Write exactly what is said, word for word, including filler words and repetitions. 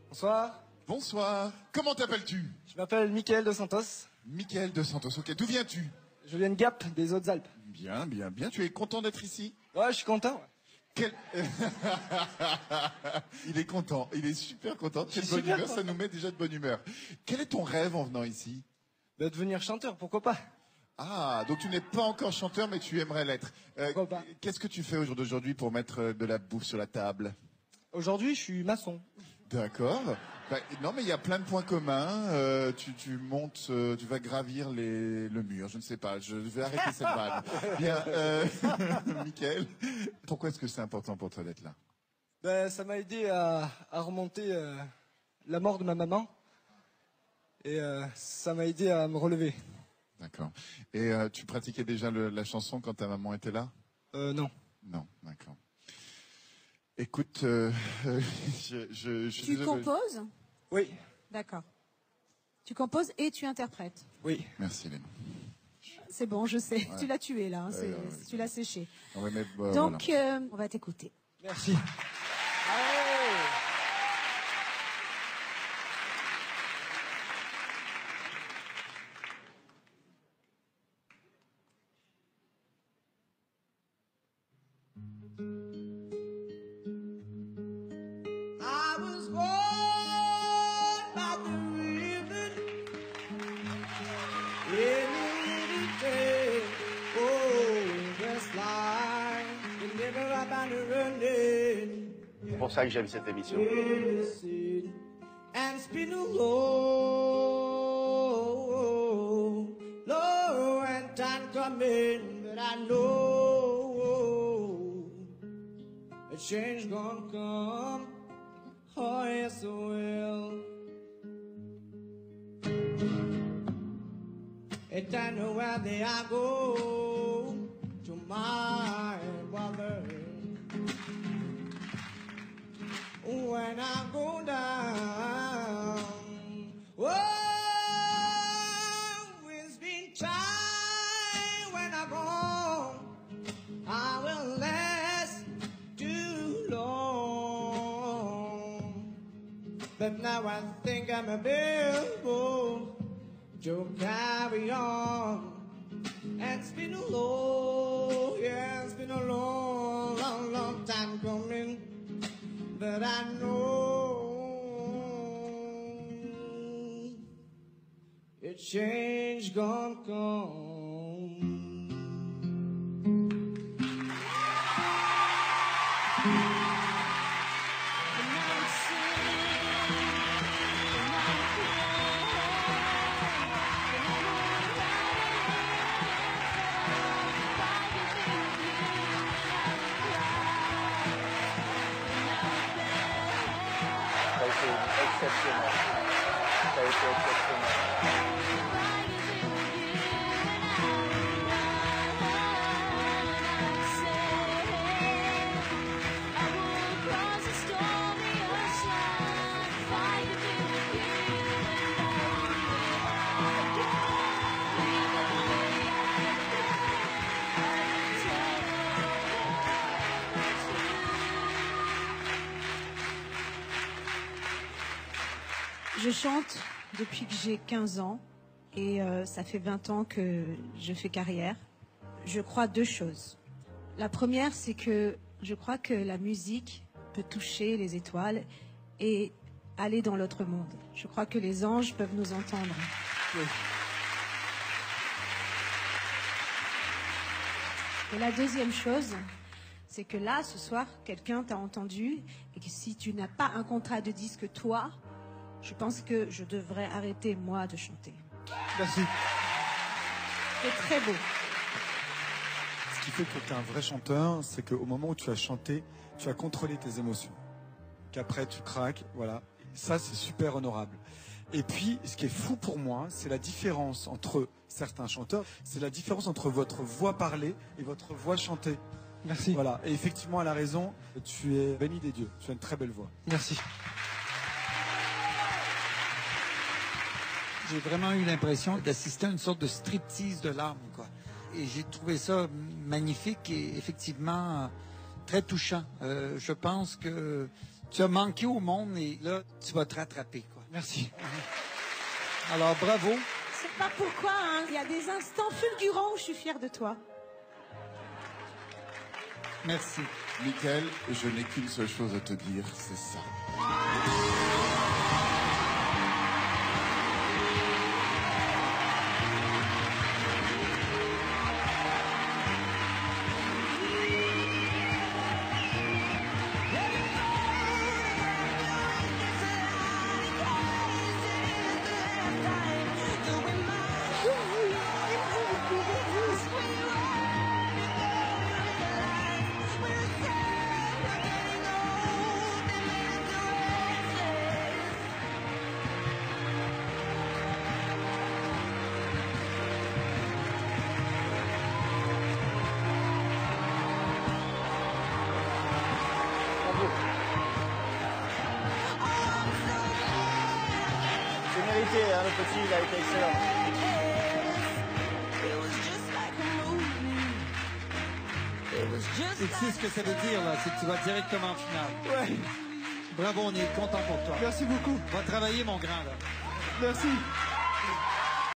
Bonsoir. Bonsoir. Comment t'appelles-tu? Je m'appelle Mickael Dos Santos. Mickael Dos Santos. Ok, d'où viens-tu? Je viens de Gap, des Hautes-Alpes. Bien, bien, bien. Tu es content d'être ici? Ouais, je suis content. Quel... Il est content, il est super content. Quelle bonne super humeur, content. ça nous met déjà de bonne humeur. Quel est ton rêve en venant ici? De devenir chanteur, pourquoi pas? Ah, donc tu n'es pas encore chanteur, mais tu aimerais l'être. Euh, Pourquoi pas? Qu'est-ce que tu fais au jour d'aujourd'hui pour mettre de la bouffe sur la table? Aujourd'hui, je suis maçon. D'accord. Bah, non, mais il y a plein de points communs. Euh, tu, tu montes, euh, tu vas gravir les, le mur. Je ne sais pas. Je vais arrêter cette vanne. Bien, euh, Mickael, pourquoi est-ce que c'est important pour toi d'être là? Ben, ça m'a aidé à, à remonter euh, la mort de ma maman. Et euh, ça m'a aidé à me relever. D'accord. Et euh, tu pratiquais déjà le, la chanson quand ta maman était là? Euh, non. Non, d'accord. Écoute, euh, je, je, je suis Tu désolé. composes? Oui. D'accord. Tu composes et tu interprètes. Oui. Merci, Hélène. C'est bon, je sais. Ouais. Tu l'as tué là. Hein, Ouais, c'est- ouais, ouais. Tu l'as séché. Ouais, mais, bah, Donc, voilà. euh, on va t'écouter. Merci. I was born by the river in the day. Oh, just like the river up and running. C'est pour ça que j'aime cette émission. Listen and spin low, low and time coming, but I know a change gonna come. Oh yes, it will. And I know where they are go to my brother. When I go down, oh, it's been time when I go, I will last too long. But now I think I'm available to carry on. And it's been a long, yeah, it's been a long, long, long time coming. But I know a change gonna come. Ça a été exceptionnel. Ça a été exceptionnel. Je chante depuis que j'ai quinze ans et euh, ça fait vingt ans que je fais carrière. Je crois deux choses. La première, c'est que je crois que la musique peut toucher les étoiles et aller dans l'autre monde. Je crois que les anges peuvent nous entendre. Oui. Et la deuxième chose, c'est que là, ce soir, quelqu'un t'a entendu et que si tu n'as pas un contrat de disque, toi, je pense que je devrais arrêter, moi, de chanter. Merci. C'est très beau. Ce qui fait que tu es un vrai chanteur, c'est qu'au moment où tu as chanté, tu as contrôlé tes émotions. Qu'après, tu craques, voilà. Ça, c'est super honorable. Et puis, ce qui est fou pour moi, c'est la différence entre certains chanteurs, c'est la différence entre votre voix parlée et votre voix chantée. Merci. Voilà. Et effectivement, elle a raison, tu es béni des dieux. Tu as une très belle voix. Merci. J'ai vraiment eu l'impression d'assister à une sorte de striptease de larmes, quoi. Et j'ai trouvé ça magnifique et effectivement très touchant. Euh, je pense que Tu as manqué au monde et là, tu vas te rattraper, quoi. Merci. Alors, bravo. C'est pas pourquoi, hein. Il y a des instants fulgurants où je suis fière de toi. Merci. Mickael, je n'ai qu'une seule chose à te dire, c'est ça. C'est mérité, hein, le petit, il a été excellent. Et tu sais ce que ça veut dire, là, c'est que tu vas directement en finale. Ouais. Bravo, on est content pour toi. Merci beaucoup. Va travailler, mon grand, là. Merci.